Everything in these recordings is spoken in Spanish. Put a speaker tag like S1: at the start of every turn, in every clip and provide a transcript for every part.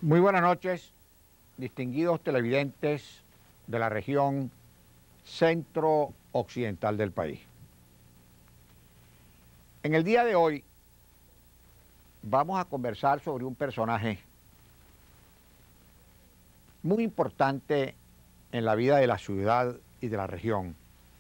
S1: Muy buenas noches, distinguidos televidentes de la región centro-occidental del país. En el día de hoy vamos a conversar sobre un personaje muy importante en la vida de la ciudad y de la región.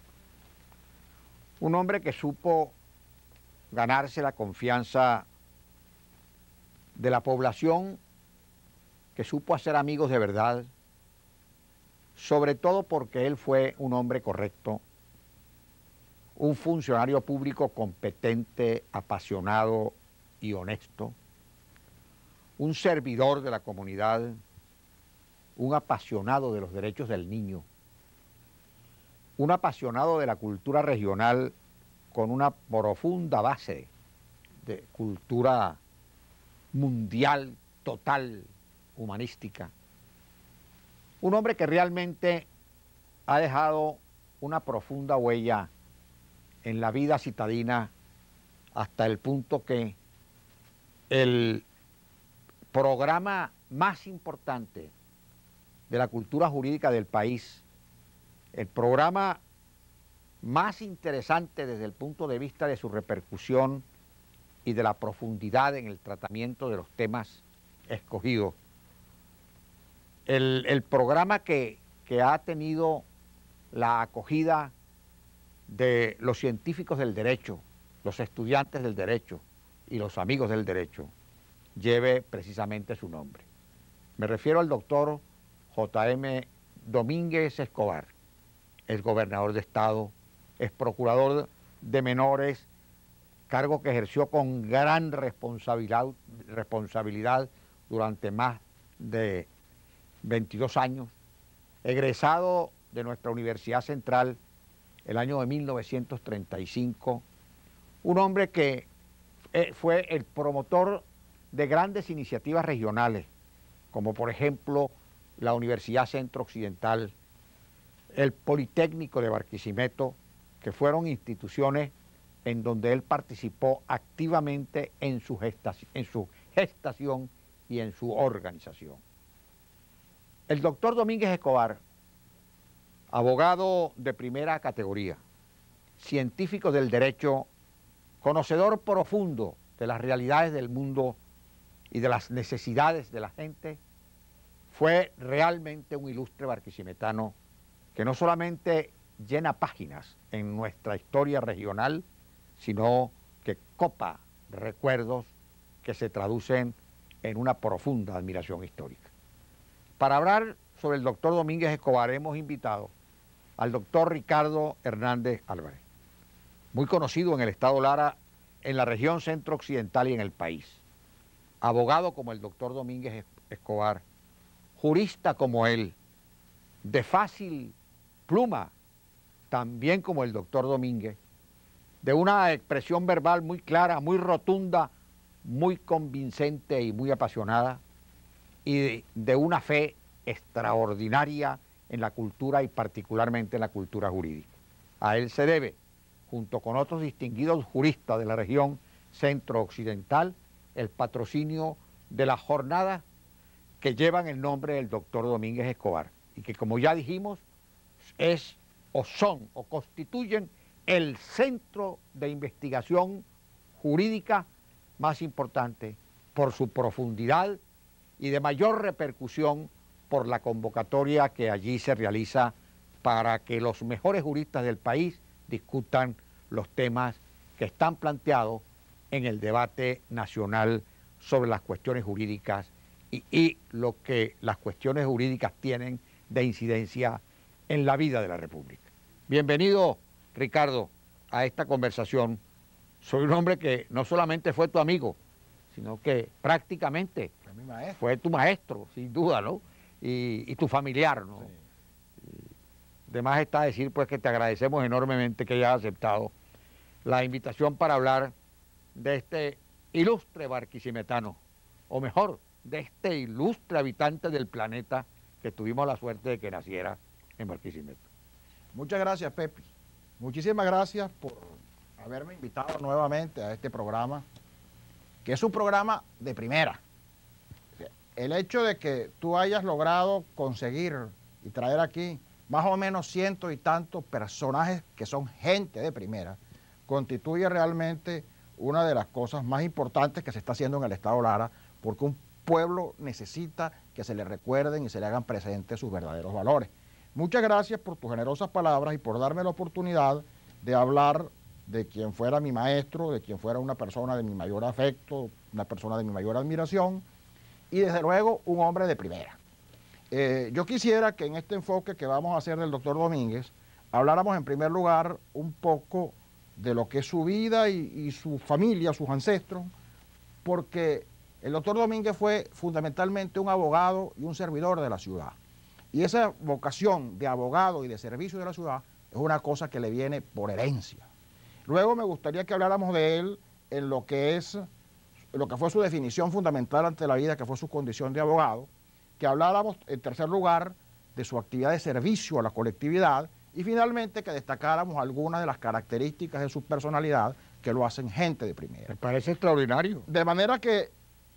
S1: Un hombre que supo ganarse la confianza de la población, que supo hacer amigos de verdad, sobre todo porque él fue un hombre correcto, un funcionario público competente, apasionado y honesto, un servidor de la comunidad, un apasionado de los derechos del niño, un apasionado de la cultura regional con una profunda base de cultura mundial, total, humanística. Un hombre que realmente ha dejado una profunda huella en la vida citadina hasta el punto que el programa más importante de la cultura jurídica del país, el programa más interesante desde el punto de vista de su repercusión y de la profundidad en el tratamiento de los temas escogidos, el programa que ha tenido la acogida de los científicos del derecho, los estudiantes del derecho y los amigos del derecho, lleve precisamente su nombre. Me refiero al doctor J.M. Domínguez Escobar, es gobernador de Estado, es procurador de menores, cargo que ejerció con gran responsabilidad durante más de 22 años, egresado de nuestra Universidad Central el año de 1935, un hombre que fue el promotor de grandes iniciativas regionales, como por ejemplo la Universidad Centro Occidental, el Politécnico de Barquisimeto, que fueron instituciones en donde él participó activamente en su gestación y en su organización. El doctor Domínguez Escobar, abogado de primera categoría, científico del derecho, conocedor profundo de las realidades del mundo y de las necesidades de la gente, fue realmente un ilustre barquisimetano que no solamente llena páginas en nuestra historia regional, sino que copa recuerdos que se traducen en una profunda admiración histórica. Para hablar sobre el doctor Domínguez Escobar hemos invitado al doctor Ricardo Hernández Álvarez, muy conocido en el estado Lara, en la región centro-occidental y en el país. Abogado como el doctor Domínguez Escobar, jurista como él, de fácil pluma, también como el doctor Domínguez, de una expresión verbal muy clara, muy rotunda, muy convincente y muy apasionada, y de una fe extraordinaria en la cultura y particularmente en la cultura jurídica. A él se debe, junto con otros distinguidos juristas de la región centro-occidental, el patrocinio de las jornadas que llevan el nombre del doctor Domínguez Escobar y que, como ya dijimos, es o son o constituyen el centro de investigación jurídica más importante por su profundidad y de mayor repercusión por la convocatoria que allí se realiza para que los mejores juristas del país discutan los temas que están planteados en el debate nacional sobre las cuestiones jurídicas y lo que las cuestiones jurídicas tienen de incidencia en la vida de la República. Bienvenido, Ricardo, a esta conversación sobre un hombre que no solamente fue tu amigo, sino que prácticamente fue tu maestro, sin duda, ¿no? Y tu familiar, ¿no? Sí. De más está decir, pues, que te agradecemos enormemente que hayas aceptado la invitación para hablar de este ilustre barquisimetano, o mejor, de este ilustre habitante del planeta que tuvimos la suerte de que naciera en Barquisimeto.
S2: Muchas gracias, Pepe. Muchísimas gracias por haberme invitado nuevamente a este programa, que es un programa de primera. el hecho de que tú hayas logrado conseguir y traer aquí más o menos cientos y tantos personajes que son gente de primera, constituye realmente una de las cosas más importantes que se está haciendo en el Estado Lara, porque un pueblo necesita que se le recuerden y se le hagan presentes sus verdaderos valores. Muchas gracias por tus generosas palabras y por darme la oportunidad de hablar de quien fuera mi maestro, de quien fuera una persona de mi mayor afecto, una persona de mi mayor admiración y desde luego un hombre de primera. Yo quisiera que en este enfoque que vamos a hacer del doctor Domínguez, habláramos en primer lugar un poco de lo que es su vida y su familia, sus ancestros, porque el doctor Domínguez fue fundamentalmente un abogado y un servidor de la ciudad. Y esa vocación de abogado y de servicio de la ciudad es una cosa que le viene por herencia. Luego me gustaría que habláramos de él en lo que fue su definición fundamental ante la vida, que fue su condición de abogado, que habláramos en tercer lugar de su actividad de servicio a la colectividad y finalmente que destacáramos algunas de las características de su personalidad que lo hacen gente de primera.
S1: Me parece extraordinario.
S2: De manera que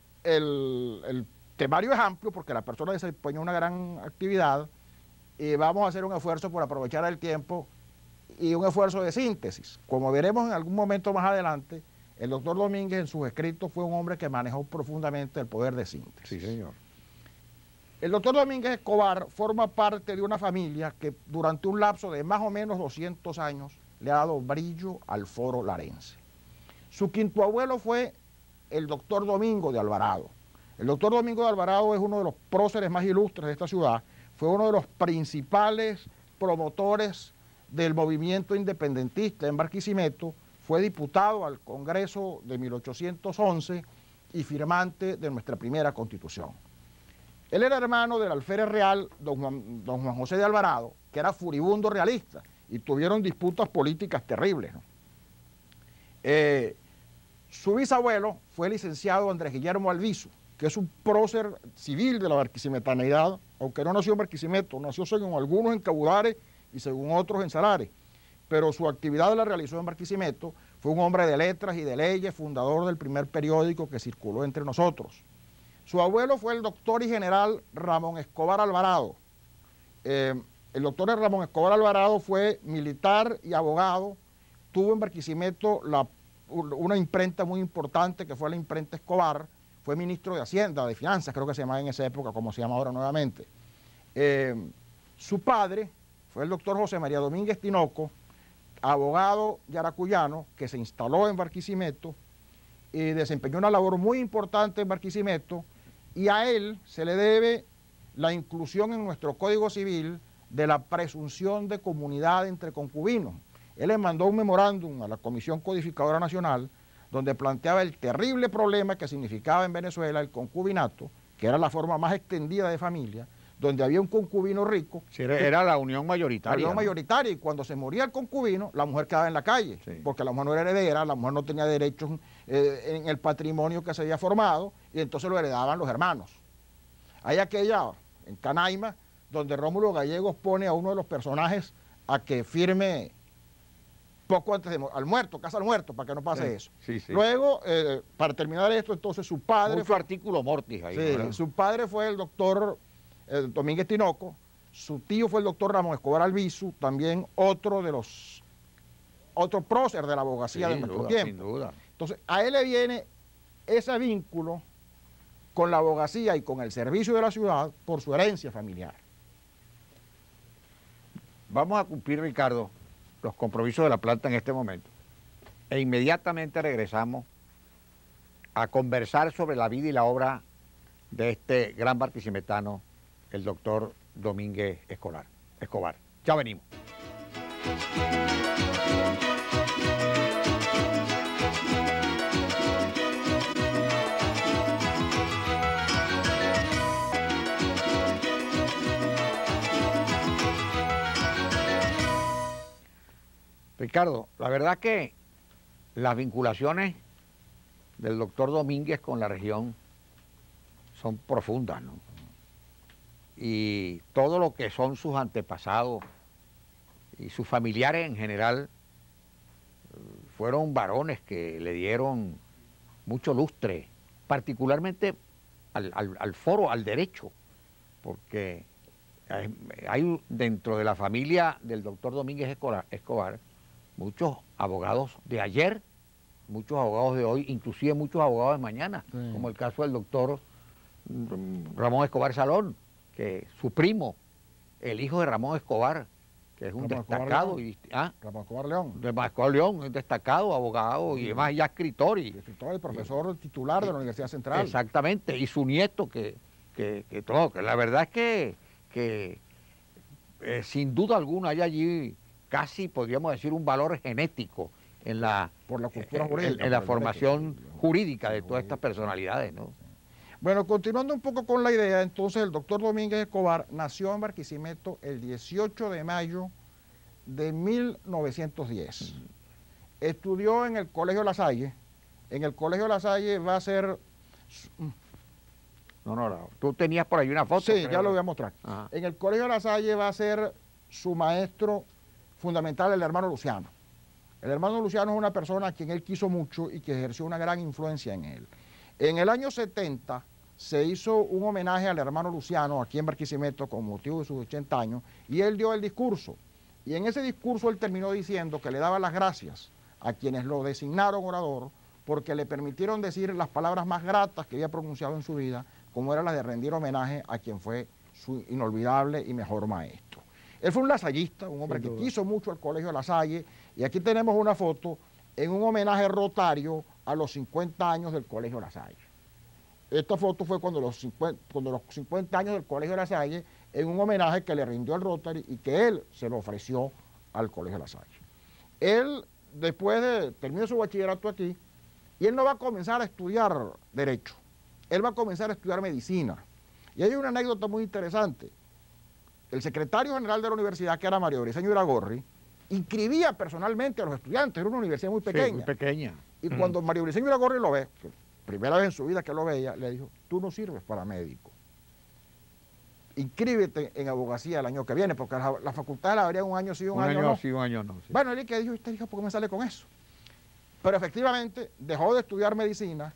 S2: el temario es amplio porque la persona desempeñó una gran actividad y vamos a hacer un esfuerzo por aprovechar el tiempo y un esfuerzo de síntesis. Como veremos en algún momento más adelante, el doctor Domínguez en sus escritos fue un hombre que manejó profundamente el poder de síntesis.
S1: Sí, señor.
S2: El doctor Domínguez Escobar forma parte de una familia que durante un lapso de más o menos 200 años le ha dado brillo al foro larense. Su quinto abuelo fue el doctor Domingo de Alvarado. El doctor Domingo de Alvarado es uno de los próceres más ilustres de esta ciudad, fue uno de los principales promotores del movimiento independentista en Barquisimeto, fue diputado al Congreso de 1811 y firmante de nuestra primera Constitución. Él era hermano del alférez real don Juan José de Alvarado, que era furibundo realista, y tuvieron disputas políticas terribles, ¿no? Su bisabuelo fue el licenciado Andrés Guillermo Alviso, que es un prócer civil de la barquisimetaneidad, aunque no nació en Barquisimeto, nació según algunos en Cabudares y según otros en Salares, pero su actividad la realizó en Barquisimeto. Fue un hombre de letras y de leyes, fundador del primer periódico que circuló entre nosotros. Su abuelo fue el doctor y general Ramón Escobar Alvarado. El doctor Ramón Escobar Alvarado fue militar y abogado, tuvo en Barquisimeto una imprenta muy importante que fue la imprenta Escobar, fue ministro de Hacienda, de Finanzas, creo que se llamaba en esa época, como se llama ahora nuevamente. Su padre fue el doctor José María Domínguez Tinoco, abogado yaracuyano, que se instaló en Barquisimeto y desempeñó una labor muy importante en Barquisimeto, y a él se le debe la inclusión en nuestro Código Civil de la presunción de comunidad entre concubinos. Él le mandó un memorándum a la Comisión Codificadora Nacional donde planteaba el terrible problema que significaba en Venezuela el concubinato, que era la forma más extendida de familia, donde había un concubino rico.
S1: Sí, era la unión mayoritaria.
S2: La unión mayoritaria, y cuando se moría el concubino, la mujer quedaba en la calle, sí, porque la mujer no era heredera, la mujer no tenía derechos en el patrimonio que se había formado, y entonces lo heredaban los hermanos. Hay aquella, en Canaima, donde Rómulo Gallegos pone a uno de los personajes a que firme poco antes al muerto, casa al muerto, para que no pase eso.
S1: Sí, sí.
S2: Luego, para terminar esto, entonces su padre...
S1: Mucho artículo mortis ahí.
S2: Sí, ¿no? Su padre fue el doctor Domínguez Tinoco, su tío fue el doctor Ramón Escobar Albizu, también otro prócer de la abogacía de nuestro tiempo.
S1: Sin duda.
S2: Entonces, a él le viene ese vínculo con la abogacía y con el servicio de la ciudad por su herencia familiar.
S1: Vamos a cumplir, Ricardo, los compromisos de la planta en este momento. E inmediatamente regresamos a conversar sobre la vida y la obra de este gran barquisimetano, el doctor Domínguez Escobar. Ya venimos. Ricardo, la verdad que las vinculaciones del doctor Domínguez con la región son profundas, ¿no? Y todo lo que son sus antepasados y sus familiares en general fueron varones que le dieron mucho lustre, particularmente al foro, al derecho, porque hay dentro de la familia del doctor Domínguez Escobar muchos abogados de ayer, muchos abogados de hoy, inclusive muchos abogados de mañana,
S2: Sí.
S1: como el caso del doctor Ramón Escobar Salón, que su primo, el hijo de Ramón Escobar, que es un
S2: Ramón Escobar
S1: destacado,
S2: León.
S1: Ramón
S2: Escobar León,
S1: Escobar León, un destacado abogado y además ya escritor.
S2: escritor y profesor titular de la Universidad Central.
S1: Exactamente, y su nieto que todo, que la verdad es que sin duda alguna hay allí casi, podríamos decir, un valor genético en la,
S2: por la cultura jurídica.
S1: en la
S2: por el
S1: formación
S2: derecho.
S1: jurídica de todas estas personalidades, ¿no?
S2: Bueno, continuando un poco con la idea, entonces el doctor Domínguez Escobar nació en Barquisimeto el 18 de mayo de 1910. Estudió en el Colegio La Salle. En el Colegio La Salle va a ser...
S1: No. Tú tenías por ahí una foto.
S2: Sí,
S1: creo.
S2: ya lo voy a mostrar.
S1: Ajá.
S2: En el Colegio La Salle va a ser su maestro fundamental, el hermano Luciano. El hermano Luciano es una persona a quien él quiso mucho y que ejerció una gran influencia en él. En el año 70 se hizo un homenaje al hermano Luciano aquí en Barquisimeto con motivo de sus 80 años y él dio el discurso. Y en ese discurso él terminó diciendo que le daba las gracias a quienes lo designaron orador porque le permitieron decir las palabras más gratas que había pronunciado en su vida, como era la de rendir homenaje a quien fue su inolvidable y mejor maestro. Él fue un lasallista, un hombre que quiso mucho al Colegio La Salle, y aquí tenemos una foto en un homenaje rotario a los 50 años del Colegio La Salle. Esta foto fue cuando los 50 años del Colegio La Salle, en un homenaje que le rindió el Rotary y que él se lo ofreció al Colegio La Salle. Él, después de terminar su bachillerato aquí, y él no va a comenzar a estudiar Derecho, él va a comenzar a estudiar Medicina. Y hay una anécdota muy interesante. El secretario general de la universidad, que era Mario Briceño Iragorri, inscribía personalmente a los estudiantes, era una universidad muy pequeña.
S1: Sí, muy pequeña.
S2: Y cuando Mario Briceño Iragorri lo ve, primera vez en su vida que lo veía, le dijo, tú no sirves para médico. Inscríbete en abogacía el año que viene, porque la facultad la habría un año sí, un año no.
S1: Sí, un año no. Sí.
S2: Bueno, él que dijo, usted dijo, ¿por qué me sale con eso? Pero efectivamente dejó de estudiar medicina,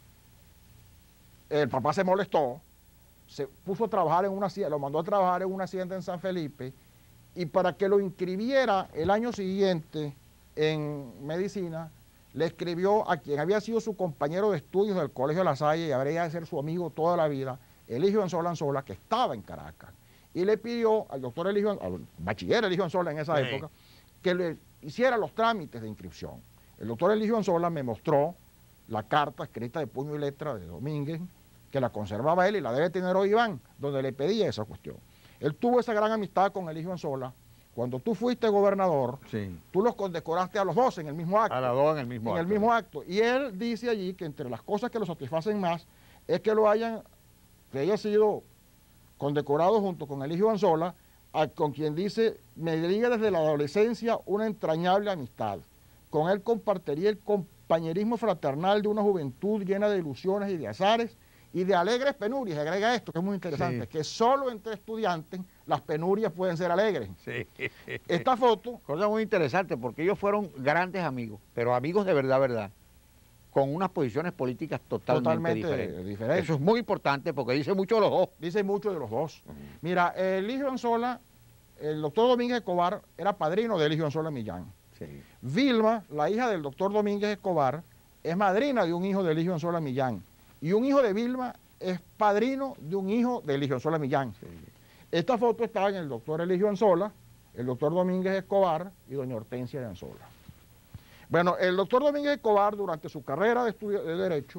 S2: el papá se molestó, se puso a trabajar en una hacienda, lo mandó a trabajar en una hacienda en San Felipe, y para que lo inscribiera el año siguiente en medicina, le escribió a quien había sido su compañero de estudios del Colegio La Salle y habría de ser su amigo toda la vida, Eligio Anzola, que estaba en Caracas, y le pidió al doctor Eligio, al bachiller Eligio Anzola en esa época, que le hiciera los trámites de inscripción. El doctor Eligio Anzola me mostró la carta escrita de puño y letra de Domínguez, que la conservaba él y la debe tener hoy Iván, donde le pedía esa cuestión. Él tuvo esa gran amistad con Eligio Anzola. Cuando tú fuiste gobernador,
S1: Sí.
S2: tú los condecoraste a los dos en el mismo acto.
S1: A las dos en el mismo acto.
S2: En el mismo acto. Y él dice allí que entre las cosas que lo satisfacen más es que que haya sido condecorado junto con Eligio Anzola, con quien dice, me liga desde la adolescencia una entrañable amistad. Con él compartiría el compañerismo fraternal de una juventud llena de ilusiones y de azares y de alegres penurias. Agrega esto, que es muy interesante,
S1: Sí.
S2: que solo entre estudiantes las penurias pueden ser alegres.
S1: Sí.
S2: Esta foto...
S1: Cosa muy interesante, porque ellos fueron grandes amigos, pero amigos de verdad, con unas posiciones políticas totalmente diferentes. Eso es muy importante porque dice mucho de los dos.
S2: Dice mucho de los dos. Mira, Eligio Anzola, el doctor Domínguez Escobar era padrino de Eligio Anzola Millán.
S1: Sí.
S2: Vilma, la hija del doctor Domínguez Escobar, es madrina de un hijo de Eligio Anzola Millán. Y un hijo de Vilma es padrino de un hijo de Eligio Anzola Millán.
S1: Sí.
S2: Esta foto está en el doctor Eligio Anzola, el doctor Domínguez Escobar y doña Hortensia de Anzola. Bueno, el doctor Domínguez Escobar, durante su carrera de estudio de Derecho,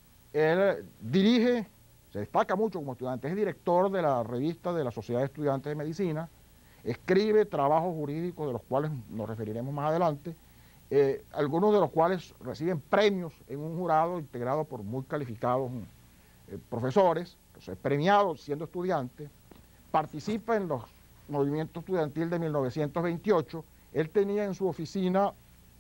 S2: él dirige, se destaca mucho como estudiante, es director de la revista de la Sociedad de Estudiantes de Medicina, escribe trabajos jurídicos de los cuales nos referiremos más adelante, algunos de los cuales reciben premios en un jurado integrado por muy calificados profesores, es premiado siendo estudiante, participa en los movimientos estudiantiles de 1928, él tenía en su oficina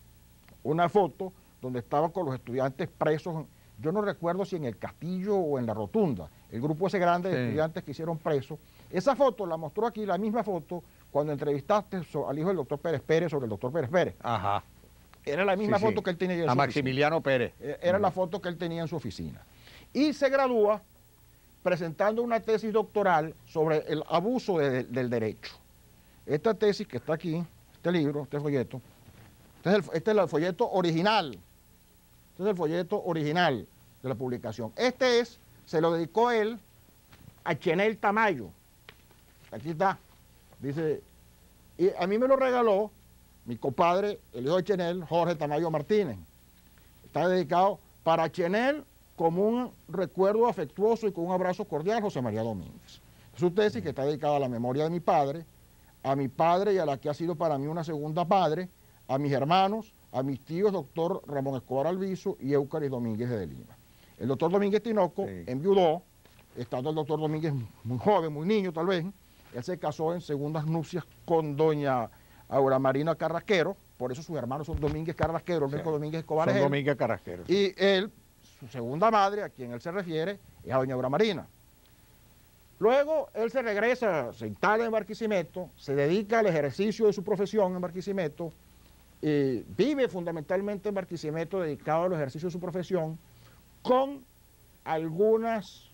S2: una foto donde estaba con los estudiantes presos, yo no recuerdo si en el Castillo o en la Rotunda, el grupo ese grande de estudiantes que hicieron presos. Esa foto la mostró aquí, la misma foto, cuando entrevistaste al hijo del doctor Pérez Pérez sobre el doctor Pérez Pérez.
S1: Ajá.
S2: Era la misma foto que él tenía en su
S1: Maximiliano
S2: oficina.
S1: Pérez.
S2: Era la foto que él tenía en su oficina. Y se gradúa presentando una tesis doctoral sobre el abuso del derecho. Esta tesis que está aquí, este libro, este folleto, este es el folleto original. Este es el folleto original de la publicación. Se lo dedicó él a Chenel Tamayo. Aquí está. Dice, y a mí me lo regaló mi compadre, el hijo de Chenel, Jorge Tamayo Martínez. Está dedicado para Chenel como un recuerdo afectuoso y con un abrazo cordial, José María Domínguez. Es su tesis que está dedicada a la memoria de mi padre, a mi padre y a la que ha sido para mí una segunda padre, a mis hermanos, a mis tíos, doctor Ramón Escobar Alviso y Eucaris Domínguez de Lima. El doctor Domínguez Tinoco enviudó, estando el doctor Domínguez muy joven, muy niño tal vez. Él se casó en segundas nupcias con doña Aura Marina Carrasquero, por eso sus hermanos son Domínguez Carrasquero, el único Domínguez Escobar es él.
S1: Domínguez Carrasquero.
S2: Y él, su segunda madre, a quien él se refiere, es a doña Aura Marina. Luego él se regresa, se instala en Barquisimeto, se dedica al ejercicio de su profesión en Barquisimeto, vive fundamentalmente en Barquisimeto dedicado al ejercicio de su profesión, con algunas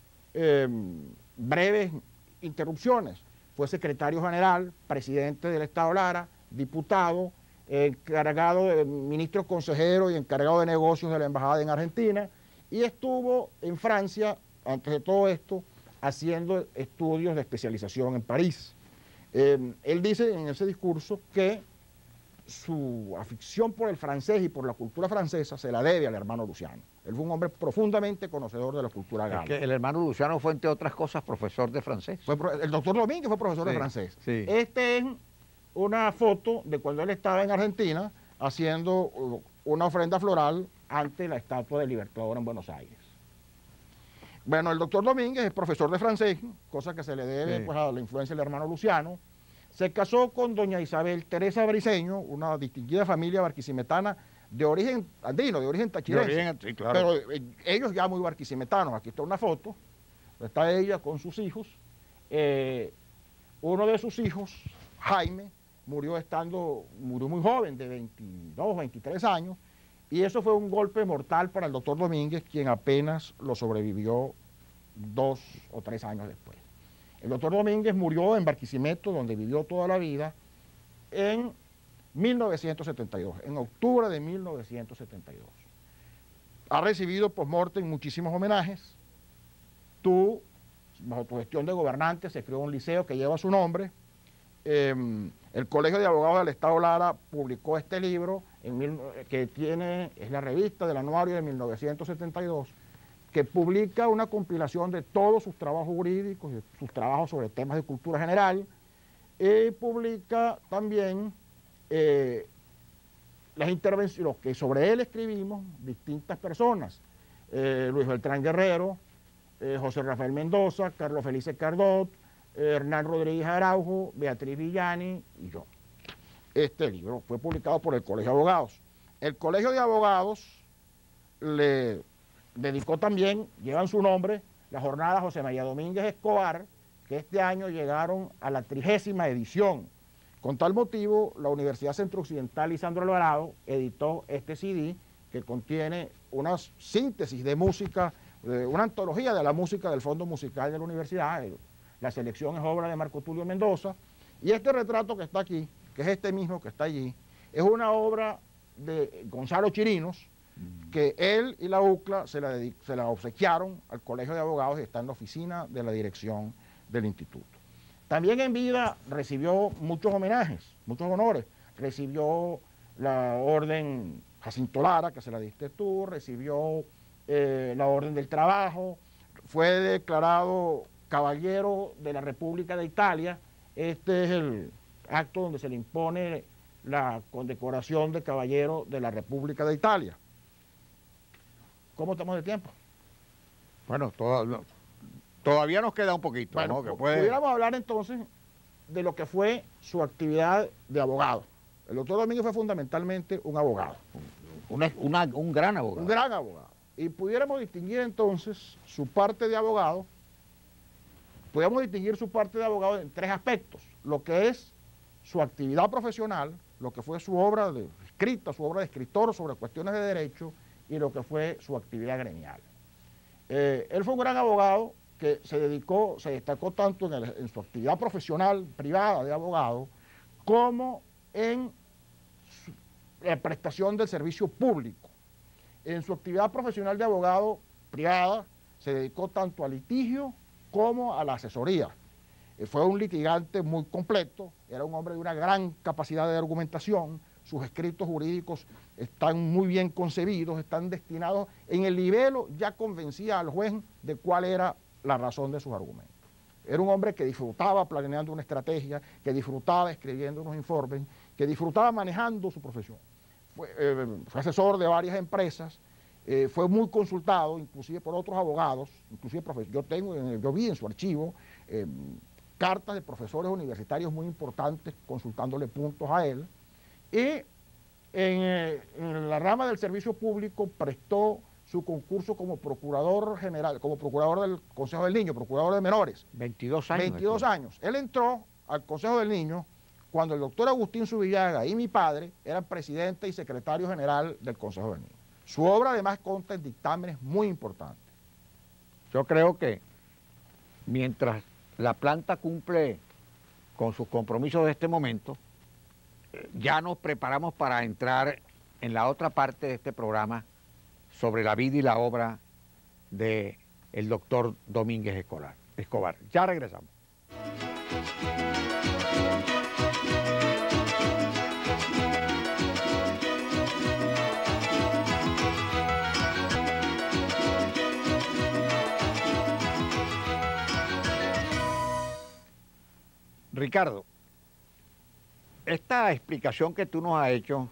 S2: breves interrupciones. Fue secretario general, presidente del Estado Lara, diputado, encargado de ministro consejero y encargado de negocios de la embajada en Argentina, y estuvo en Francia, antes de todo esto, haciendo estudios de especialización en París. Él dice en ese discurso que su afición por el francés y por la cultura francesa se la debe al hermano Luciano. Él fue un hombre profundamente conocedor de la cultura gala.
S1: Es que el hermano Luciano fue, entre otras cosas, profesor de francés.
S2: El doctor Domínguez fue profesor de francés.
S1: Sí.
S2: Este es una foto de cuando él estaba en Argentina haciendo una ofrenda floral ante la estatua del Libertador en Buenos Aires. Bueno, el doctor Domínguez es profesor de francés, cosa que se le debe pues, a la influencia del hermano Luciano. Se casó con doña Isabel Teresa Briceño, una distinguida familia barquisimetana de origen andino, de origen tachirense.
S1: Sí, claro.
S2: Pero ellos ya muy barquisimetanos. Aquí está una foto, está ella con sus hijos. Uno de sus hijos, Jaime, murió muy joven, de 22, 23 años, y eso fue un golpe mortal para el doctor Domínguez, quien apenas lo sobrevivió 2 o 3 años después. El doctor Domínguez murió en Barquisimeto, donde vivió toda la vida, en 1972, en octubre de 1972. Ha recibido post-mortem muchísimos homenajes. Bajo tu gestión de gobernante, se creó un liceo que lleva su nombre. El Colegio de Abogados del Estado Lara publicó este libro, es la revista del anuario de 1972, que publica una compilación de todos sus trabajos jurídicos, y sus trabajos sobre temas de cultura general, y publica también las intervenciones que sobre él escribimos distintas personas, Luis Beltrán Guerrero, José Rafael Mendoza, Carlos Felice Cardot, Hernán Rodríguez Araujo, Beatriz Villani y yo. Este libro fue publicado por el Colegio de Abogados. El Colegio de Abogados le dedicó también, llevan su nombre, la jornada José María Domínguez Escobar, que este año llegaron a la 30ª edición. Con tal motivo, la Universidad Centro-Occidental Lisandro Alvarado editó este CD que contiene una síntesis de música, una antología de la música del Fondo Musical de la Universidad. La selección es obra de Marco Tulio Mendoza, y este retrato que está aquí, que es este mismo que está allí, es una obra de Gonzalo Chirinos, que él y la UCLA se la obsequiaron al Colegio de Abogados y está en la oficina de la dirección del instituto. También en vida recibió muchos homenajes, muchos honores. Recibió la Orden Jacinto Lara, que se la diste tú, recibió la Orden del Trabajo, fue declarado Caballero de la República de Italia. Este es el acto donde se le impone la condecoración de Caballero de la República de Italia. ¿Cómo estamos de tiempo?
S1: Bueno, todavía nos queda un poquito.
S2: Bueno,
S1: ¿no?
S2: Pudiéramos hablar entonces de lo que fue su actividad de abogado. El doctor Domínguez fue fundamentalmente un abogado.
S1: Un gran abogado.
S2: Un gran abogado. Y pudiéramos distinguir entonces su parte de abogado. Podríamos distinguir su parte de abogado en 3 aspectos. Lo que es su actividad profesional, lo que fue su obra escrita, su obra de escritor sobre cuestiones de derecho, y lo que fue su actividad gremial. Él fue un gran abogado que se destacó tanto en su actividad profesional privada de abogado como en la prestación del servicio público. En su actividad profesional de abogado privada se dedicó tanto al litigio como a la asesoría. Fue un litigante muy completo, era un hombre de una gran capacidad de argumentación, sus escritos jurídicos están muy bien concebidos, están destinados, en el libelo ya convencía al juez de cuál era la razón de sus argumentos. Era un hombre que disfrutaba planeando una estrategia, que disfrutaba escribiendo unos informes, que disfrutaba manejando su profesión. Fue asesor de varias empresas, fue muy consultado, inclusive por otros abogados, inclusive yo vi en su archivo cartas de profesores universitarios muy importantes consultándole puntos a él, y en la rama del servicio público prestó su concurso como procurador general, como procurador del Consejo del Niño, procurador de menores.
S1: 22 años.
S2: 22 años. Él entró al Consejo del Niño cuando el doctor Agustín Zubillaga y mi padre eran presidente y secretario general del Consejo del Niño. Su obra además consta en dictámenes muy importantes.
S1: Yo creo que mientras la planta cumple con sus compromisos de este momento, ya nos preparamos para entrar en la otra parte de este programa sobre la vida y la obra del doctor Domínguez Escobar. Ya regresamos. Ricardo, esta explicación que tú nos has hecho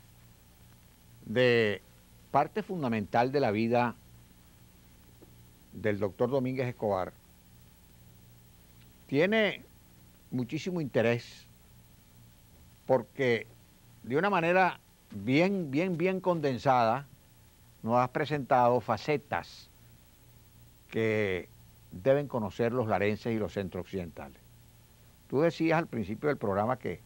S1: de parte fundamental de la vida del doctor Domínguez Escobar tiene muchísimo interés porque de una manera bien condensada nos has presentado facetas que deben conocer los larenses y los centrooccidentales. Tú decías al principio del programa que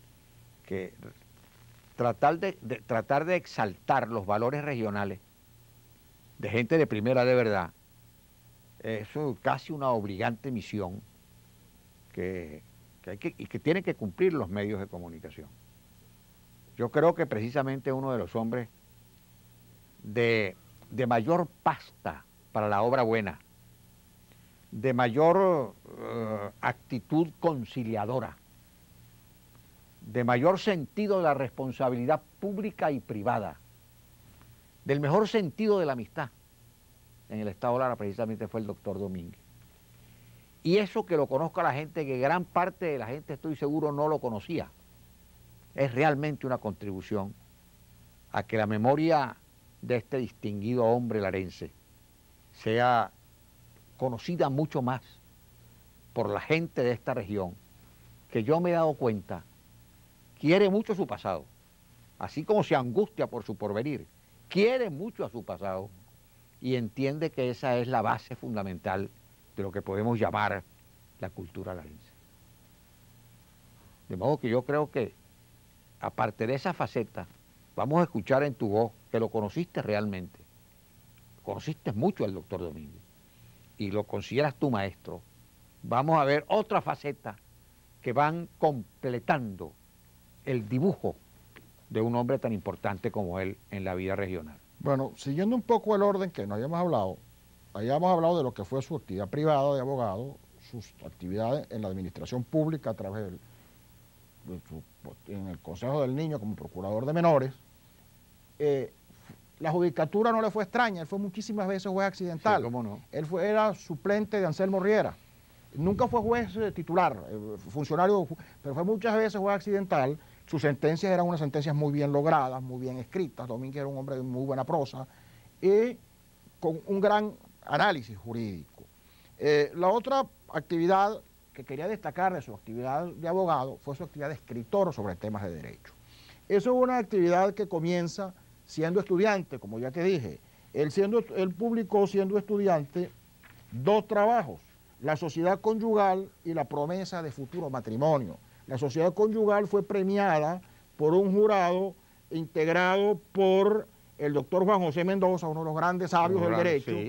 S1: tratar de exaltar los valores regionales de gente de primera de verdad, eso es casi una obligante misión que tienen que cumplir los medios de comunicación. Yo creo que precisamente uno de los hombres de mayor pasta para la obra buena, de mayor actitud conciliadora, de mayor sentido de la responsabilidad pública y privada, del mejor sentido de la amistad en el Estado Lara precisamente fue el doctor Domínguez. Y eso que lo conozca la gente, que gran parte de la gente estoy seguro no lo conocía, es realmente una contribución a que la memoria de este distinguido hombre larense sea conocida mucho más por la gente de esta región, que yo me he dado cuenta, quiere mucho su pasado, así como se angustia por su porvenir, quiere mucho a su pasado y entiende que esa es la base fundamental de lo que podemos llamar la cultura larense. De modo que yo creo que, aparte de esa faceta, vamos a escuchar en tu voz que lo conociste realmente, conociste mucho al doctor Domínguez y lo consideras tu maestro. Vamos a ver otra faceta que van completando el dibujo de un hombre tan importante como él en la vida regional.
S2: Bueno, siguiendo un poco el orden que nos habíamos hablado de lo que fue su actividad privada de abogado, sus actividades en la administración pública a través en el Consejo del Niño como procurador de menores. La judicatura no le fue extraña, él fue muchísimas veces juez accidental.
S1: Sí, ¿cómo no?
S2: Era suplente de Anselmo Riera. Nunca fue juez titular, funcionario, pero fue muchas veces juez accidental. Sus sentencias eran unas sentencias muy bien logradas, muy bien escritas. Domínguez era un hombre de muy buena prosa y con un gran análisis jurídico. La otra actividad que quería destacar de su actividad de abogado fue su actividad de escritor sobre temas de derecho. Eso es una actividad que comienza siendo estudiante, como ya te dije. Él publicó siendo estudiante 2 trabajos, La sociedad conyugal y La promesa de futuro matrimonio. La sociedad conyugal fue premiada por un jurado integrado por el doctor Juan José Mendoza, uno de los grandes sabios del derecho,
S1: sí,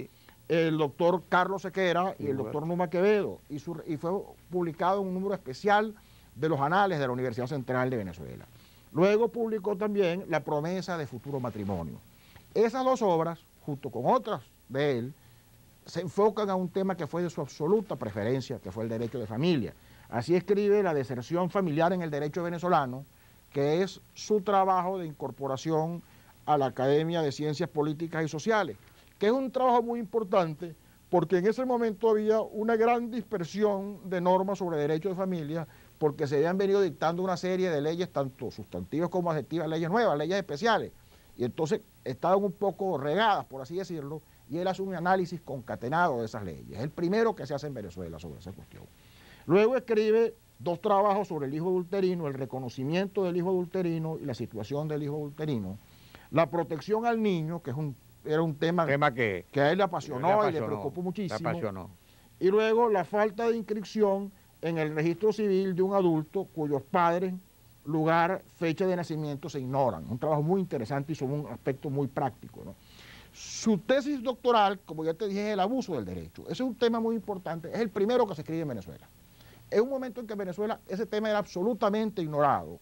S2: el doctor Carlos Sequera y el doctor Numa Quevedo, y fue publicado en un número especial de los anales de la Universidad Central de Venezuela. Luego publicó también La promesa de futuro matrimonio. Esas dos obras, junto con otras de él, se enfocan a un tema que fue de su absoluta preferencia, que fue el derecho de familia. Así escribe La deserción familiar en el derecho venezolano, que es su trabajo de incorporación a la Academia de Ciencias Políticas y Sociales, que es un trabajo muy importante porque en ese momento había una gran dispersión de normas sobre derecho de familia, porque se habían venido dictando una serie de leyes, tanto sustantivas como adjetivas, leyes nuevas, leyes especiales, y entonces estaban un poco regadas, por así decirlo, y él hace un análisis concatenado de esas leyes. Es el primero que se hace en Venezuela sobre esa cuestión. Luego escribe dos trabajos sobre el hijo adulterino, el reconocimiento del hijo adulterino y la situación del hijo adulterino, la protección al niño, que era un tema que a él le apasionó y le preocupó muchísimo. Y luego la falta de inscripción en el registro civil de un adulto cuyos padres, lugar, fecha de nacimiento se ignoran. Un trabajo muy interesante y sobre un aspecto muy práctico, ¿no? Su tesis doctoral, como ya te dije, es el abuso del derecho. Ese es un tema muy importante, es el primero que se escribe en Venezuela. Es un momento en que en Venezuela ese tema era absolutamente ignorado.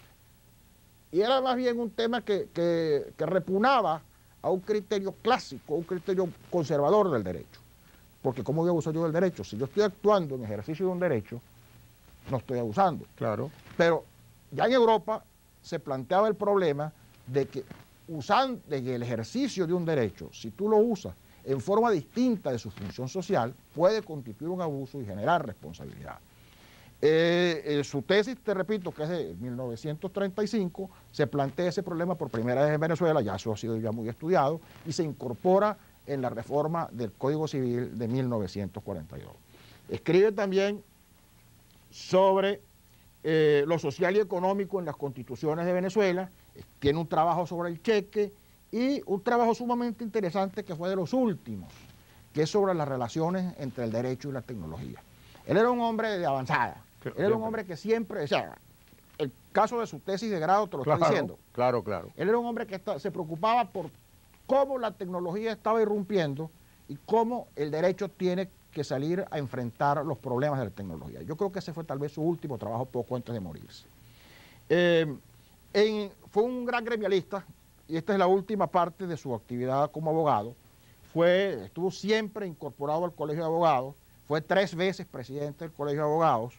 S2: Y era más bien un tema que repugnaba a un criterio clásico, un criterio conservador del derecho. Porque ¿cómo voy a abusar yo del derecho? Si yo estoy actuando en ejercicio de un derecho, no estoy abusando.
S1: Claro.
S2: Pero ya en Europa se planteaba el problema de que el ejercicio de un derecho, si tú lo usas en forma distinta de su función social, puede constituir un abuso y generar responsabilidad. Su tesis, te repito, que es de 1935, se plantea ese problema por primera vez en Venezuela, ya eso ha sido ya muy estudiado, y se incorpora en la reforma del Código Civil de 1942. Escribe también sobre lo social y económico en las constituciones de Venezuela, tiene un trabajo sobre el cheque y un trabajo sumamente interesante que fue de los últimos, que es sobre las relaciones entre el derecho y la tecnología. Él era un hombre de avanzada, él era un hombre que siempre, o sea, el caso de su tesis de grado te lo estoy diciendo.
S1: Claro.
S2: Él era un hombre que se preocupaba por cómo la tecnología estaba irrumpiendo y cómo el derecho tiene que salir a enfrentar los problemas de la tecnología. Yo creo que ese fue tal vez su último trabajo poco antes de morirse. Fue un gran gremialista, y esta es la última parte de su actividad como abogado. Estuvo siempre incorporado al Colegio de Abogados, fue 3 veces presidente del Colegio de Abogados,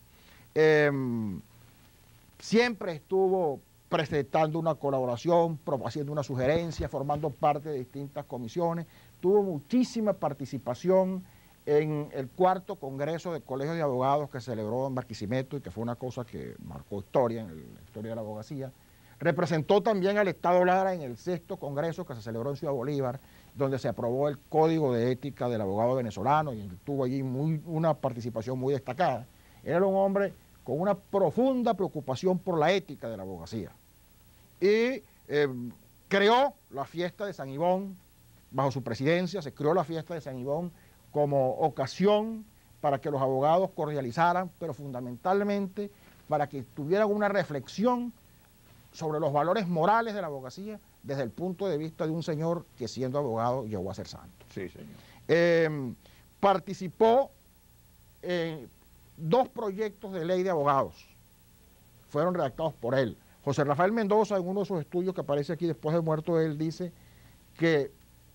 S2: siempre estuvo presentando una colaboración, haciendo una sugerencia, formando parte de distintas comisiones, tuvo muchísima participación en el 4º Congreso del Colegio de Abogados que se celebró en Barquisimeto y que fue una cosa que marcó historia en la historia de la abogacía. Representó también al Estado Lara en el 6º Congreso que se celebró en Ciudad Bolívar, donde se aprobó el Código de Ética del Abogado Venezolano y tuvo allí una participación muy destacada. Era un hombre con una profunda preocupación por la ética de la abogacía. Y creó la fiesta de San Ivón, bajo su presidencia, se creó la fiesta de San Ivón como ocasión para que los abogados cordializaran, pero fundamentalmente para que tuvieran una reflexión sobre los valores morales de la abogacía desde el punto de vista de un señor que siendo abogado llegó a ser santo.
S1: Sí, señor.
S2: Participó en 2 proyectos de ley de abogados, fueron redactados por él. José Rafael Mendoza, en uno de sus estudios que aparece aquí después de muerto él, dice que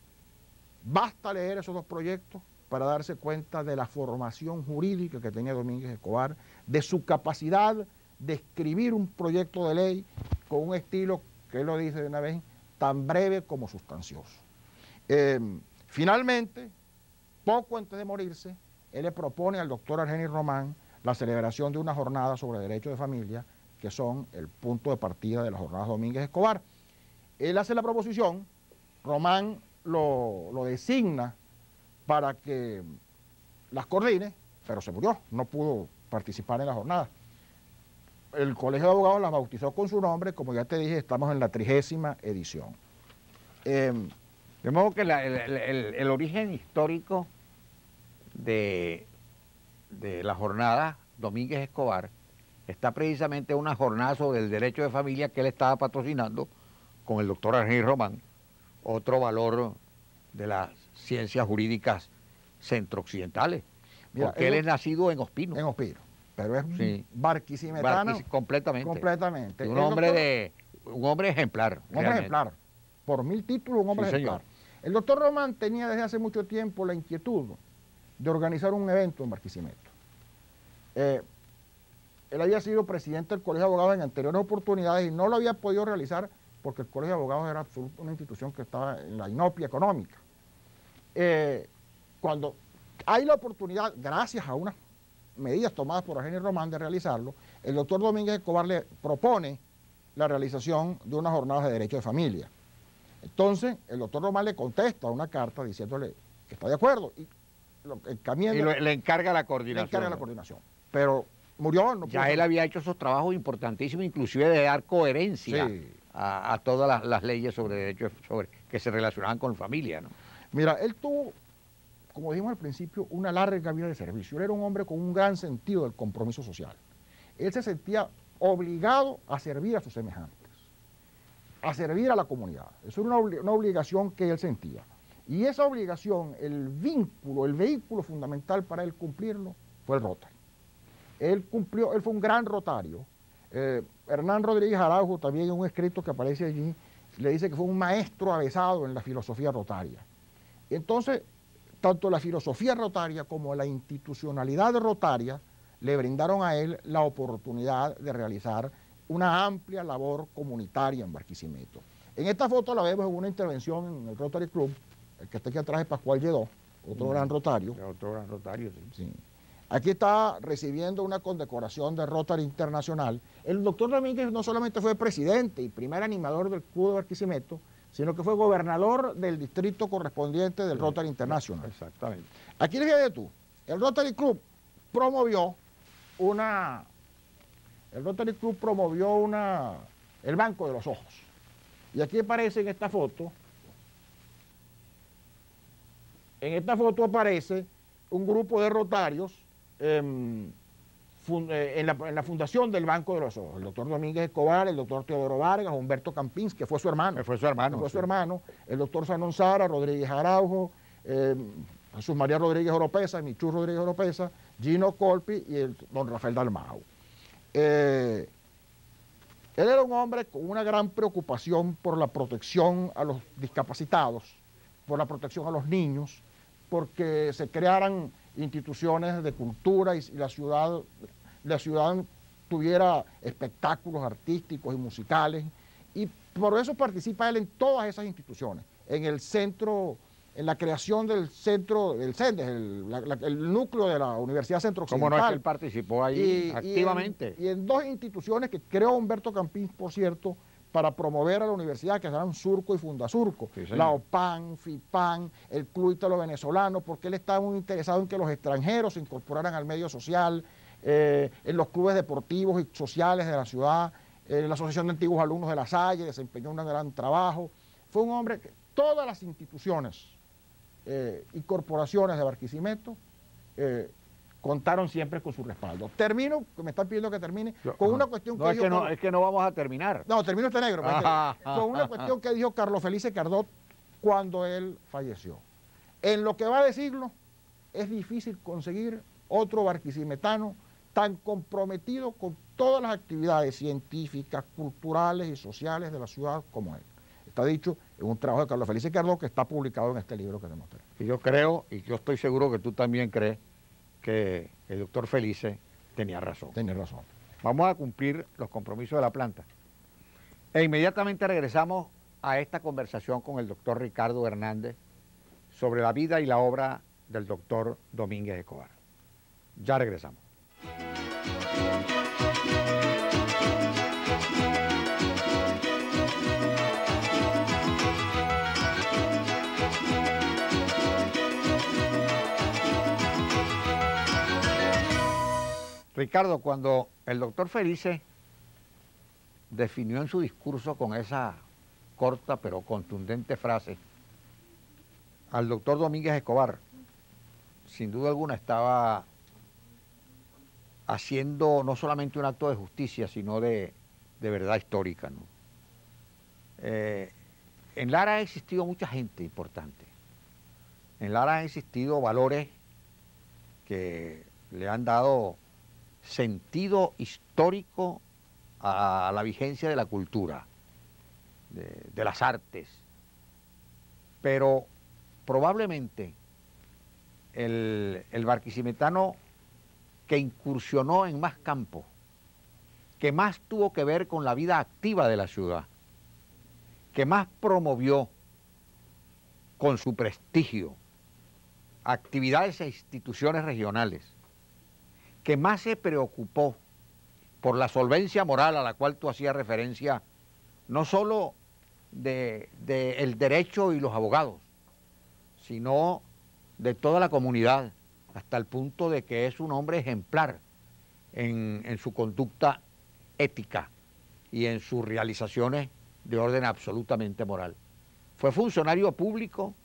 S2: basta leer esos 2 proyectos para darse cuenta de la formación jurídica que tenía Domínguez Escobar, de su capacidad de escribir un proyecto de ley con un estilo, que él lo dice de una vez, tan breve como sustancioso. Finalmente, poco antes de morirse, él le propone al doctor Argenis Román la celebración de una jornada sobre derecho de familia, que son el punto de partida de las jornadas Domínguez Escobar. Él hace la proposición, Román lo designa para que las coordine, pero se murió, no pudo participar en la jornada. El Colegio de Abogados las bautizó con su nombre, como ya te dije, estamos en la 30ª edición.
S1: De modo que el origen histórico de la jornada Domínguez Escobar está precisamente en una jornada sobre el derecho de familia que él estaba patrocinando con el doctor Argenis Román, otro valor de las ciencias jurídicas centro-occidentales,
S2: Mira,
S1: porque él es nacido en Ospino.
S2: En Ospino, pero es
S1: Sí.
S2: barquisimetano.
S1: Completamente.
S2: Completamente.
S1: Un hombre ejemplar.
S2: Un hombre ejemplar. Por 1000 títulos, un hombre
S1: Sí,
S2: ejemplar.
S1: señor.
S2: El doctor Román tenía desde hace mucho tiempo la inquietud de organizar un evento en Barquisimeto. Él había sido presidente del Colegio de Abogados en anteriores oportunidades y no lo había podido realizar porque el Colegio de Abogados era una institución que estaba en la inopia económica. Cuando hay la oportunidad, gracias a unas medidas tomadas por Argenio Román de realizarlo, el doctor Domínguez Escobar le propone la realización de unas jornadas de derecho de familia. Entonces, el doctor Román le contesta una carta diciéndole que está de acuerdo y
S1: le encarga la coordinación.
S2: Le encarga la coordinación. Pero murió. No
S1: ya él había hecho esos trabajos importantísimos, inclusive de dar coherencia a todas las leyes sobre derechos que se relacionaban con familia, ¿no?
S2: Mira, él tuvo, como dijimos al principio, una larga vida de servicio. Él era un hombre con un gran sentido del compromiso social. Él se sentía obligado a servir a sus semejantes, a servir a la comunidad. Eso era una obligación que él sentía. Y esa obligación, el vehículo fundamental para él cumplirlo, fue el Rotary. Él fue un gran rotario. Hernán Rodríguez Araujo, también en un escrito que aparece allí, le dice que fue un maestro avesado en la filosofía rotaria. Entonces, tanto la filosofía rotaria como la institucionalidad rotaria le brindaron a él la oportunidad de realizar una amplia labor comunitaria en Barquisimeto. En esta foto la vemos en una intervención en el Rotary Club. El que está aquí atrás es Pascual Lledó, otro gran rotario.
S1: Otro gran rotario, sí.
S2: Aquí está recibiendo una condecoración de Rotary Internacional. El doctor Domínguez no solamente fue presidente y primer animador del Club de Barquisimeto, sino que fue gobernador del distrito correspondiente del Rotary International.
S1: Exactamente.
S2: Aquí fíjate tú, el Rotary Club promovió el Banco de los Ojos. Y aquí aparece en esta foto aparece un grupo de rotarios en la fundación del Banco de los Ojos. El doctor Domínguez Escobar, el doctor Teodoro Vargas, Humberto Campins, que fue su hermano. El doctor Sanón Sara, Rodríguez Araujo, Jesús María Rodríguez Oropesa, Michú Rodríguez Oropesa, Gino Colpi y el don Rafael Dalmau. Él era un hombre con una gran preocupación por la protección a los discapacitados, por la protección a los niños, porque se crearan instituciones de cultura y la ciudad tuviera espectáculos artísticos y musicales, y por eso participa él en todas esas instituciones, en el centro, en la creación del centro, del CENDES, el núcleo de la Universidad Centro Occidental.
S1: ¿Cómo no es que él participó ahí activamente?
S2: Y en dos instituciones que creó Humberto Campins, por cierto, para promover a la universidad, que eran Surco y Fundasurco, la OPAN, FIPAN, el Club Ítalo Venezolano, porque él estaba muy interesado en que los extranjeros se incorporaran al medio social, en los clubes deportivos y sociales de la ciudad, la Asociación de Antiguos Alumnos de La Salle desempeñó un gran trabajo. Fue un hombre que todas las instituciones y corporaciones de Barquisimeto contaron siempre con su respaldo. Termino, me están pidiendo que termine, con una cuestión que dijo...
S1: Es que no vamos a terminar.
S2: No, termino este negro. Con una cuestión que dijo Carlos Felice Cardot cuando él falleció. En lo que va de siglo, es difícil conseguir otro barquisimetano tan comprometido con todas las actividades científicas, culturales y sociales de la ciudad como él. Está dicho en un trabajo de Carlos Felice Cardot que está publicado en este libro que te mostré.
S1: Y yo creo, y yo estoy seguro que tú también crees, que el doctor Felice tenía razón.
S2: Tenía razón.
S1: Vamos a cumplir los compromisos de la planta. E inmediatamente regresamos a esta conversación con el doctor Ricardo Hernández sobre la vida y la obra del doctor Domínguez Escobar. Ya regresamos. Ricardo, cuando el doctor Felice definió en su discurso con esa corta pero contundente frase al doctor Domínguez Escobar, sin duda alguna estaba haciendo no solamente un acto de justicia, sino de verdad histórica, ¿no? En Lara ha existido mucha gente importante. En Lara han existido valores que le han dado sentido histórico a la vigencia de la cultura, de las artes, pero probablemente el barquisimetano que incursionó en más campos, que más tuvo que ver con la vida activa de la ciudad, que más promovió con su prestigio actividades e instituciones regionales, que más se preocupó por la solvencia moral a la cual tú hacías referencia, no solo el derecho y los abogados, sino de toda la comunidad, hasta el punto de que es un hombre ejemplar en su conducta ética y en sus realizaciones de orden absolutamente moral. Fue funcionario público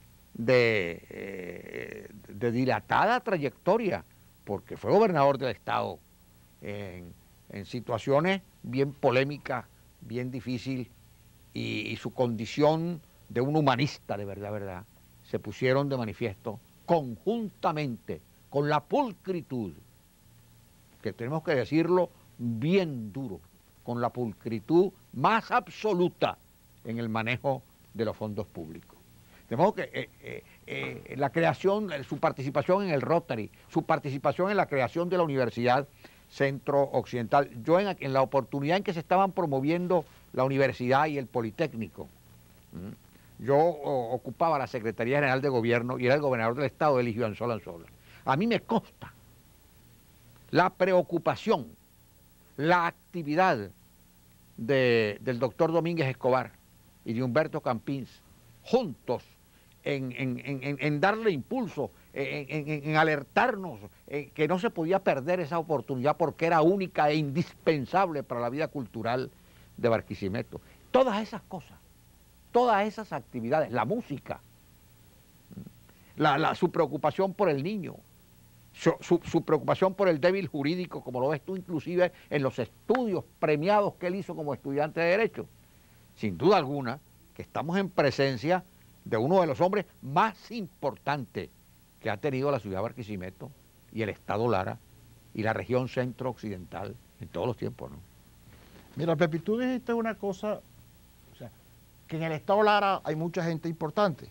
S1: de dilatada trayectoria, porque fue gobernador del estado en situaciones bien polémicas, bien difíciles, y su condición de un humanista de verdad, se pusieron de manifiesto conjuntamente con la pulcritud, que tenemos que decirlo bien duro, con la pulcritud más absoluta en el manejo de los fondos públicos. De modo que la creación, su participación en el Rotary, su participación en la creación de la Universidad Centro Occidental, yo en la oportunidad en que se estaban promoviendo la universidad y el Politécnico, yo ocupaba la Secretaría General de Gobierno y era el gobernador del estado, Eligio Anzola Anzola. A mí me consta la preocupación, la actividad del doctor Domínguez Escobar y de Humberto Campins juntos en darle impulso, en alertarnos que no se podía perder esa oportunidad porque era única e indispensable para la vida cultural de Barquisimeto. Todas esas cosas, todas esas actividades, la música, su preocupación por el niño, su preocupación por el débil jurídico, como lo ves tú inclusive en los estudios premiados que él hizo como estudiante de Derecho. Sin duda alguna que estamos en presencia de uno de los hombres más importantes que ha tenido la ciudad de Barquisimeto y el estado Lara y la región centro-occidental en todos los tiempos, ¿no?
S2: Mira, Pepi, tú dijiste una cosa, o sea, que en el estado Lara hay mucha gente importante.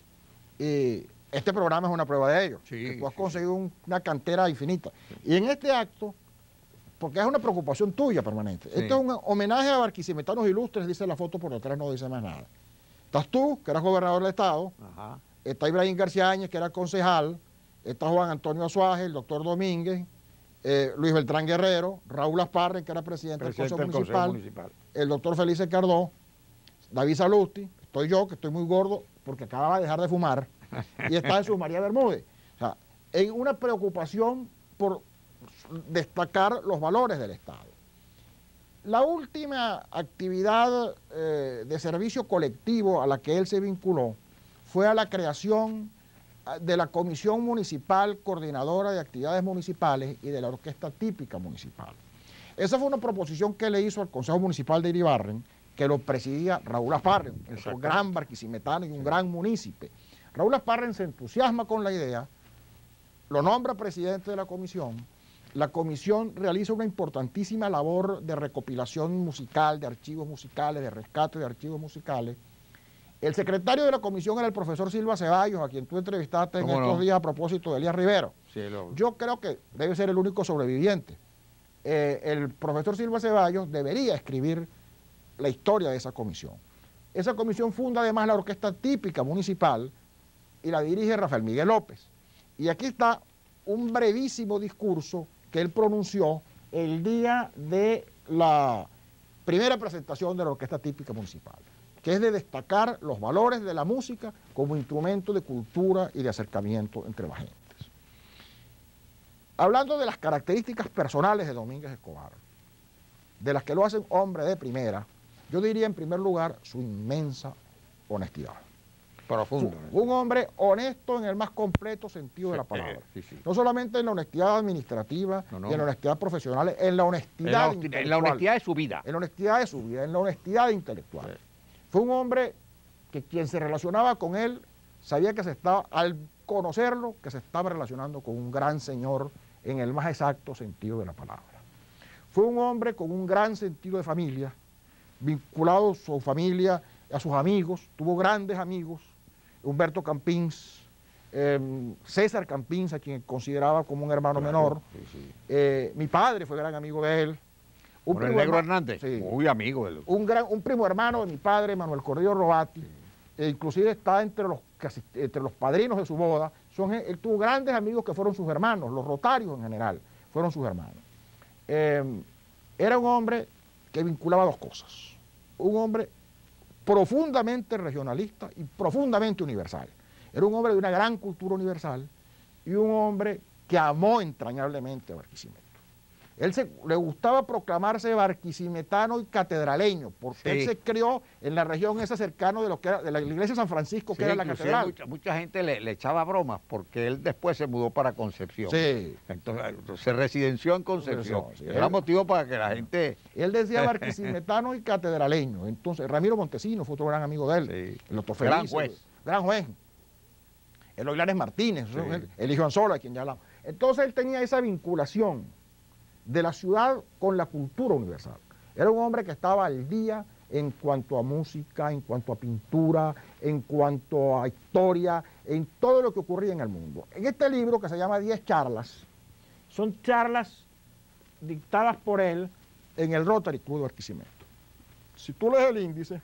S2: Este programa es una prueba de ello.
S1: Sí,
S2: que tú has
S1: sí,
S2: conseguido una cantera infinita. Y en este acto, porque es una preocupación tuya permanente,
S1: Sí.
S2: este es un homenaje a barquisimetanos ilustres, dice la foto por detrás, no dice más nada. Estás tú, que eras gobernador del estado,
S1: Ajá.
S2: está Ibrahim García Áñez, que era concejal, está Juan Antonio Azuaje, el doctor Domínguez, Luis Beltrán Guerrero, Raúl Asparren, que era presidente del Consejo Municipal, el doctor Felice Cardó, David Salusti, estoy yo, que estoy muy gordo porque acababa de dejar de fumar, y está Jesús María Bermúdez. O sea, en una preocupación por destacar los valores del Estado. La última actividad de servicio colectivo a la que él se vinculó fue a la creación de la Comisión Municipal Coordinadora de Actividades Municipales y de la Orquesta Típica Municipal. Esa fue una proposición que le hizo al Consejo Municipal de Iribarren, que lo presidía Raúl Asparren, un gran barquisimetano y un gran munícipe. Raúl Asparren se entusiasma con la idea, lo nombra presidente de la comisión. La comisión realiza una importantísima labor de recopilación musical, de archivos musicales, de rescate de archivos musicales. El secretario de la comisión era el profesor Silva Ceballos, a quien tú entrevistaste en estos días a propósito de Elías Rivero.
S1: Sí,
S2: Yo creo que debe ser el único sobreviviente. El profesor Silva Ceballos debería escribir la historia de esa comisión. Esa comisión funda además la Orquesta Típica Municipal y la dirige Rafael Miguel López. Y aquí está un brevísimo discurso que él pronunció el día de la primera presentación de la Orquesta Típica Municipal, que es de destacar los valores de la música como instrumento de cultura y de acercamiento entre las gentes. Hablando de las características personales de Domínguez Escobar, de las que lo hacen hombre de primera, yo diría en primer lugar su inmensa honestidad.
S1: Profundo.
S2: Un hombre honesto en el más completo sentido de la palabra. No solamente en la honestidad administrativa y en la honestidad profesional, en la honestidad intelectual.
S1: En la honestidad de su vida.
S2: En la honestidad de su vida, en la honestidad intelectual. Fue un hombre que quien se relacionaba con él sabía que se estaba al conocerlo que se estaba relacionando con un gran señor en el más exacto sentido de la palabra. Fue un hombre con un gran sentido de familia, vinculado a su familia, a sus amigos, tuvo grandes amigos, Humberto Campins, César Campins, a quien consideraba como un hermano menor.
S1: Sí, sí.
S2: Mi padre fue gran amigo de él.
S1: Un el Negro Hernández,
S2: sí,
S1: muy amigo de él.
S2: Un primo hermano de mi padre, Manuel Corrillo Robati, inclusive está entre los padrinos de su boda. Él tuvo grandes amigos que fueron sus hermanos, los rotarios en general, fueron sus hermanos. Era un hombre que vinculaba dos cosas. Un hombre profundamente regionalista y profundamente universal. Era un hombre de una gran cultura universal y un hombre que amó entrañablemente a Barquisimeto. Le gustaba proclamarse barquisimetano y catedraleño, porque él se crió en la región esa cercana de lo que era de la iglesia de San Francisco, que era la catedral.
S1: Mucha gente le echaba bromas porque él después se mudó para Concepción.
S2: Sí.
S1: Entonces se residenció en Concepción. Sí. Era motivo para que la gente...
S2: Él decía barquisimetano y catedraleño. Entonces, Ramiro Montesino fue otro gran amigo de él.
S1: Sí.
S2: El doctor Feliz, gran juez. Eloy Lares Martínez, sí. El hijo Anzola, a quien ya hablamos. Entonces él tenía esa vinculación de la ciudad con la cultura universal. Era un hombre que estaba al día en cuanto a música, en cuanto a pintura, en cuanto a historia, en todo lo que ocurría en el mundo. En este libro, que se llama 10 charlas, son charlas dictadas por él en el Rotary Club de Barquisimeto. Si tú lees el índice,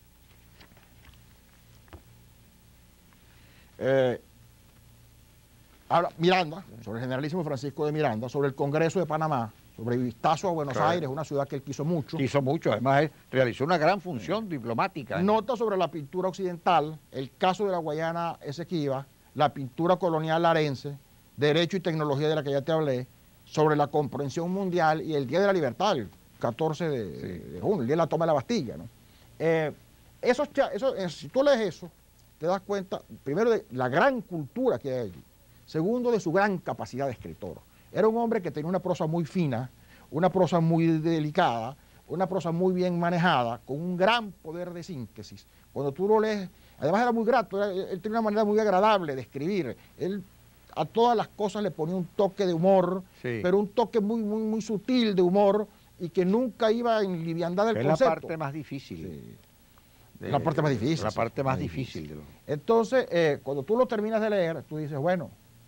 S2: habla Miranda, sobre el generalísimo Francisco de Miranda, sobre el Congreso de Panamá, sobre el vistazo a Buenos Aires, una ciudad que él quiso mucho.
S1: Quiso mucho, además él realizó una gran función diplomática.
S2: Nota sobre la pintura occidental, el caso de la Guayana Esequiba, la pintura colonial larense, derecho y tecnología de la que ya te hablé, sobre la comprensión mundial y el Día de la Libertad, el 14 de junio, el día de la toma de la Bastilla, ¿no? Si tú lees eso, te das cuenta, primero, de la gran cultura que hay allí. Segundo, de su gran capacidad de escritor. Era un hombre que tenía una prosa muy fina, una prosa muy delicada, una prosa muy bien manejada, con un gran poder de síntesis. Cuando tú lo lees, además era muy grato, él tenía una manera muy agradable de escribir. Él a todas las cosas le ponía un toque de humor, sí, pero un toque muy, muy, muy sutil de humor y que nunca iba en liviandad del concepto.
S1: Es la parte más difícil.
S2: Sí. La parte más difícil.
S1: La parte más difícil.
S2: Entonces, cuando tú lo terminas de leer, tú dices, bueno,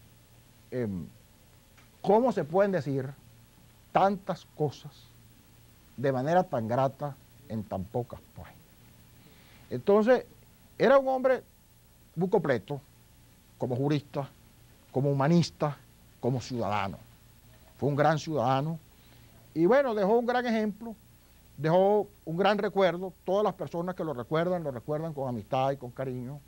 S2: ¿cómo se pueden decir tantas cosas de manera tan grata en tan pocas páginas? Entonces, era un hombre muy completo, como jurista, como humanista, como ciudadano. Fue un gran ciudadano y bueno, dejó un gran ejemplo, dejó un gran recuerdo. Todas las personas que lo recuerdan con amistad y con cariño.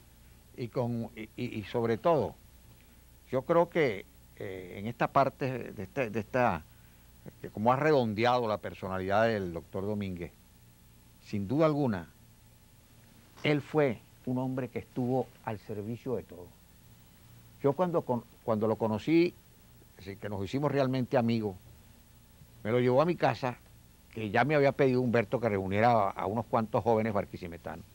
S1: Y sobre todo, yo creo que en esta parte que como ha redondeado la personalidad del doctor Domínguez, sin duda alguna, él fue un hombre que estuvo al servicio de todo. Yo cuando lo conocí, que nos hicimos realmente amigos, me lo llevó a mi casa, que ya me había pedido Humberto que reuniera a unos cuantos jóvenes barquisimetanos.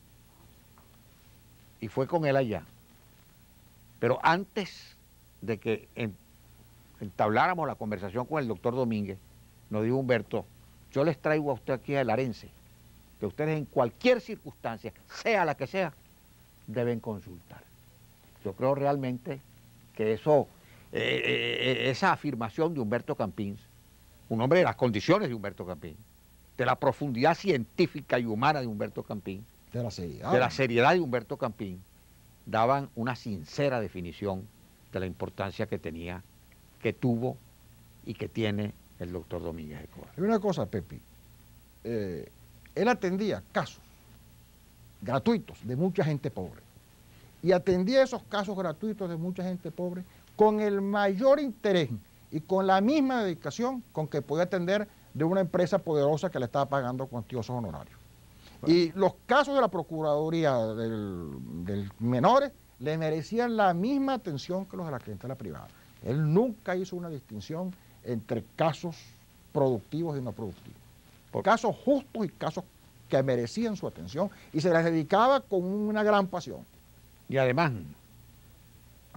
S1: Y fue con él allá. Pero antes de que entabláramos la conversación con el doctor Domínguez, nos dijo Humberto, yo les traigo a usted aquí a Larense, que ustedes en cualquier circunstancia, sea la que sea, deben consultar. Yo creo realmente que esa afirmación de Humberto Campins, un hombre de las condiciones de Humberto Campins, de la profundidad científica y humana de Humberto Campins, de la seriedad de Humberto Campins, daban una sincera definición de la importancia que tenía, que tuvo y que tiene el doctor Domínguez Escobar.
S2: Y una cosa, Pepe, él atendía casos gratuitos de mucha gente pobre y atendía esos casos gratuitos de mucha gente pobre con el mayor interés y con la misma dedicación con que podía atender de una empresa poderosa que le estaba pagando cuantiosos honorarios. Bueno. Y los casos de la Procuraduría del menores le merecían la misma atención que los de la clientela privada. Él nunca hizo una distinción entre casos productivos y no productivos. Casos justos y casos que merecían su atención y se les dedicaba con una gran pasión.
S1: Y además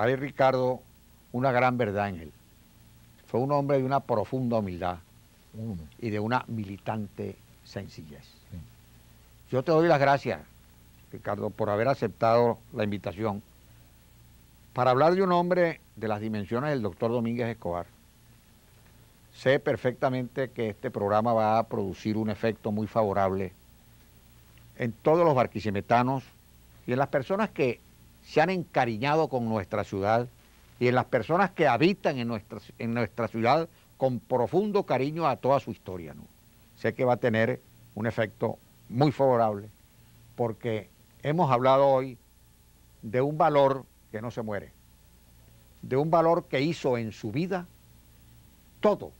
S1: hay, Ricardo, una gran verdad en él. Fue un hombre de una profunda humildad y de una militante sencillez.
S2: Sí.
S1: Yo te doy las gracias, Ricardo, por haber aceptado la invitación para hablar de un hombre de las dimensiones del doctor Domínguez Escobar. Sé perfectamente que este programa va a producir un efecto muy favorable en todos los barquisimetanos y en las personas que se han encariñado con nuestra ciudad y en las personas que habitan en nuestra ciudad con profundo cariño a toda su historia, ¿no? Sé que va a tener un efecto muy favorable porque hemos hablado hoy de un valor que no se muere, de un valor que hizo en su vida todo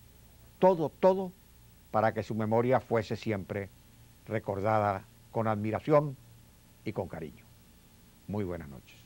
S1: para que su memoria fuese siempre recordada con admiración y con cariño. Muy buenas noches.